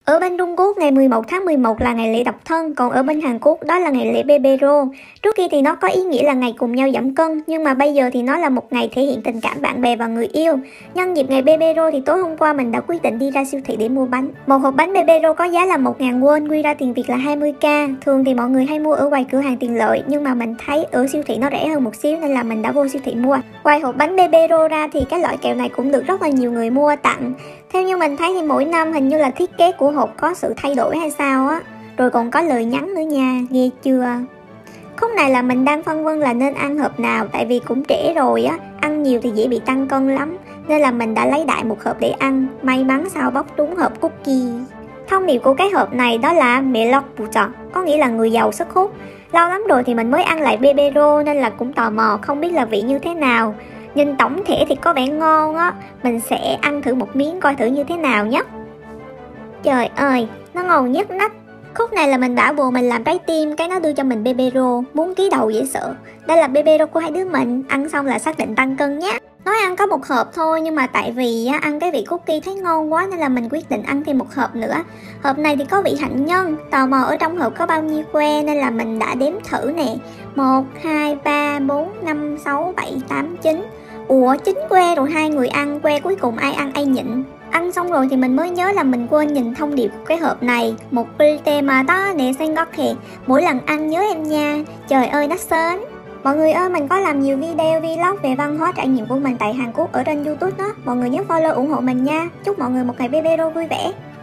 Ở bên Trung Quốc, ngày 11 tháng 11 là ngày lễ độc thân, còn ở bên Hàn Quốc đó là ngày lễ Bebero. Trước kia thì nó có ý nghĩa là ngày cùng nhau giảm cân, nhưng mà bây giờ thì nó là một ngày thể hiện tình cảm bạn bè và người yêu. Nhân dịp ngày Bebero thì tối hôm qua mình đã quyết định đi ra siêu thị để mua bánh. Một hộp bánh Bebero có giá là 1.000 won, quy ra tiền Việt là 20k. Thường thì mọi người hay mua ở ngoài cửa hàng tiện lợi, nhưng mà mình thấy ở siêu thị nó rẻ hơn một xíu nên là mình đã vô siêu thị mua. Ngoài hộp bánh Bebero ra thì cái loại kẹo này cũng được rất là nhiều người mua tặng. Theo như mình thấy thì mỗi năm hình như là thiết kế của hộp có sự thay đổi hay sao á. Rồi còn có lời nhắn nữa nha, ghê chưa. Khúc này là mình đang phân vân là nên ăn hộp nào, tại vì cũng trễ rồi á, ăn nhiều thì dễ bị tăng cân lắm. Nên là mình đã lấy đại một hộp để ăn, may mắn sao bóc trúng hộp cookie. Thông điệp của cái hộp này đó là mẹ lọc bù chọn, có nghĩa là người giàu sức hút. Lâu lắm rồi thì mình mới ăn lại Bebero nên là cũng tò mò không biết là vị như thế nào. Nhìn tổng thể thì có vẻ ngon á, mình sẽ ăn thử một miếng coi thử như thế nào nhé. Trời ơi, nó ngon nhất nách. Khúc này là mình bảo bồ mình làm trái tim, cái nó đưa cho mình Bebero, muốn ký đầu dễ sợ. Đây là Bebero của hai đứa mình, ăn xong là xác định tăng cân nhé. Nói ăn có một hộp thôi nhưng mà tại vì ăn cái vị cookie thấy ngon quá nên là mình quyết định ăn thêm một hộp nữa. Hộp này thì có vị hạnh nhân, tò mò ở trong hộp có bao nhiêu que nên là mình đã đếm thử nè. 1, 2, 3, 4, 5, 6, 7, 8, 9. Ủa 9 que rồi hai người ăn, que cuối cùng ai ăn ai nhịn. Ăn xong rồi thì mình mới nhớ là mình quên nhìn thông điệp của cái hộp này. Một mà đó nè xanh gót kìa, mỗi lần ăn nhớ em nha. Trời ơi nó sến. Mọi người ơi, mình có làm nhiều video vlog về văn hóa trải nghiệm của mình tại Hàn Quốc ở trên YouTube đó. Mọi người nhớ follow ủng hộ mình nha. Chúc mọi người một ngày Bebero vui vẻ.